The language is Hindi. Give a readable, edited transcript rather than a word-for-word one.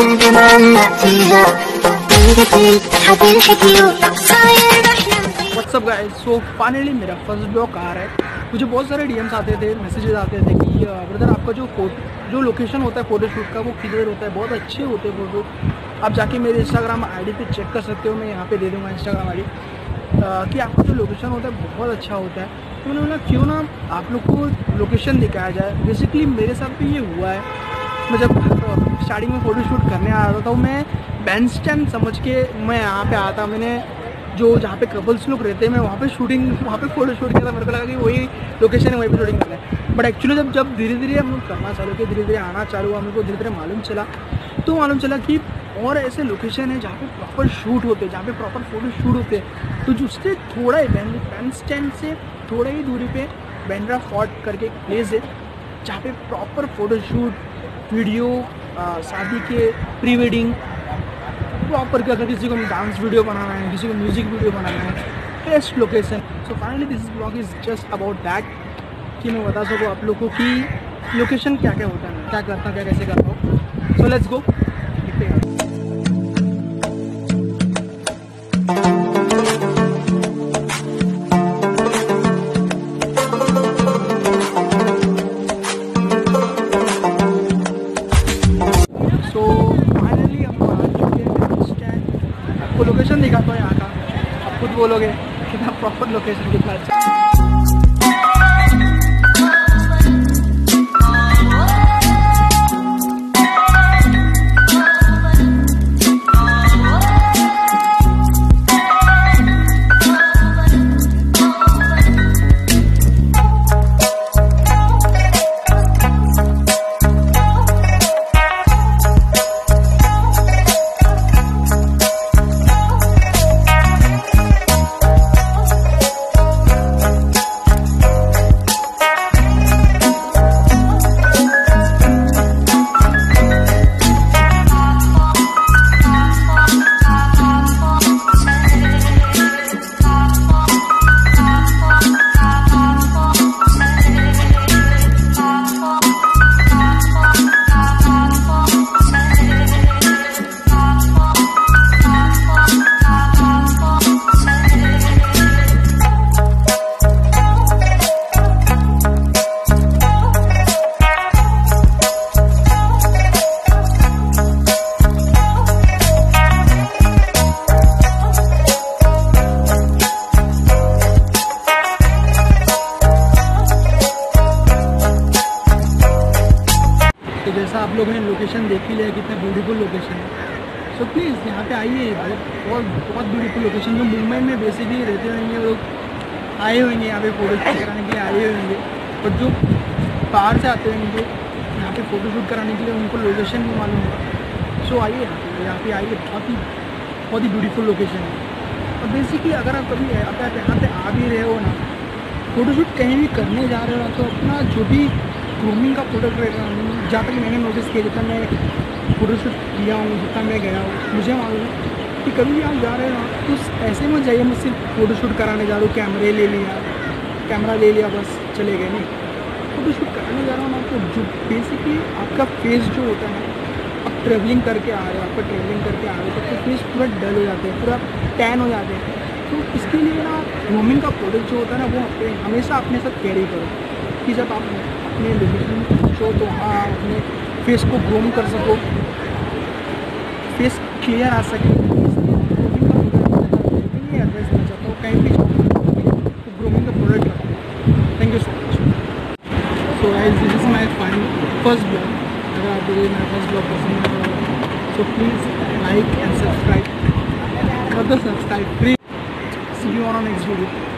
व्हाट्सअप गाइस, सो फाइनली मेरा फर्स्ट ब्लॉग आ रहा है। मुझे बहुत सारे डीएम्स आते थे, मैसेजेस आते थे कि ब्रदर आपका जो लोकेशन होता है फ़ोटोशूट का वो किधर होता है, बहुत अच्छे होते हैं फ़ोटो। आप जाके मेरे इंस्टाग्राम आईडी पे चेक कर सकते हो, मैं यहाँ पे दे दूँगा इंस्टाग्राम आईडी कि आपका जो लोकेशन होता है बहुत अच्छा होता है। तो मैंने बोला क्यों ना आप लोग को लोकेशन दिखाया जाए। बेसिकली मेरे साथ भी ये हुआ है। मैं जब स्टार्टिंग में फ़ोटोशूट करने आ रहा था तो मैं बैंड स्टैंड समझ के मैं यहाँ पे आता। मैंने जो जहाँ पे कपल्स लोग रहते हैं मैं वहाँ पे फ़ोटो शूट किया था। मेरे को लगा कि वही लोकेशन है, वहीं पे शूटिंग करना है। बट एक्चुअली जब धीरे धीरे हम लोग करना चालू किए, धीरे धीरे आना चालू हुआ, हमको धीरे धीरे मालूम चला कि और ऐसे लोकेशन है जहाँ पे प्रॉपर शूट होते हैं, जहाँ पे प्रॉपर फ़ोटो शूट होते हैं। तो उससे थोड़ा ही बैंड स्टैंड से थोड़ा ही दूरी पे बैंड्रा फोर्ट करके एक प्लेस है जहाँ पे प्रॉपर फ़ोटोशूट, वीडियो, शादी के प्री वेडिंग प्रॉपर के, अगर किसी को डांस वीडियो बनाना है, किसी को म्यूज़िक वीडियो बनाना है, best location. So finally this blog is just about that कि मैं बता सकूँ आप लोगों को कि लोकेशन क्या क्या होता है, क्या करता हूँ, क्या कैसे करता हूँ। So let's go. आपको लोकेशन दिखाता हूँ यहाँ का, आप खुद बोलोगे कितना प्रॉपर लोकेशन, कितना अच्छा। तो जैसा आप लोगों ने लोकेशन देख ही लिया, कितना ब्यूटीफुल लोकेशन है। सो प्लीज़ यहाँ पे आइए, बहुत ब्यूटीफुल लोकेशन। जो मूवमेंट में बेसिकली रहते होंगे लोग आए होंगे यहाँ पे फ़ोटो शूट कराने के लिए आए होंगे, और जो बाहर से आते होंगे यहाँ पे फ़ोटो शूट कराने के लिए उनको लोकेशन नहीं मालूम होगा। सो आइए यहाँ पे आइए, बहुत ही ब्यूटीफुल लोकेशन है। और बेसिकली अगर आप कभी यहाँ पे आ भी रहे हो ना, फ़ोटोशूट कहीं भी करने जा रहे हो ना, तो अपना जो भी ग्रूमिंग का प्रोडक्ट रहेगा, जहाँ तक मैंने नोटिस किया, जितना मैं फ़ोटोशूट किया हूँ, जितना मैं गया हूँ, मुझे मालूम है कि कभी भी आप जा रहे हो ना तो ऐसे में जाइए मैं सिर्फ फ़ोटोशूट कराने जा रहा हूँ, कैमरा ले लिया बस चले गए। नहीं, फ़ोटोशूट कराने जा रहा हूँ ना, तो जो बेसिकली आपका फेस जो होता है ना, आप ट्रैवलिंग करके आ रहे हो, तो आपका फेस पूरा डल हो जाते हैं, पूरा टैन हो जाते हैं। तो इसके लिए ना ग्रूमिंग का प्रोडक्ट जो होता है ना, वो हमेशा अपने साथ कैरी करो कि जब आप अपने लोकेशन पहुँचो तो हाँ अपने फेस को ग्रूम कर सको, फेस क्लियर आ सके। इसलिए एडवाइस देना चाहता हूँ, कहीं भी तो ग्रूमिंग का प्रोडक्ट रखो। Thank you so much. So guys, this is my first blog. अगर आपको मेरा फर्स्ट ब्लॉग पसंद आया तो प्लीज़ लाइक एंड सब्सक्राइब कर दो, subscribe. See you on next video.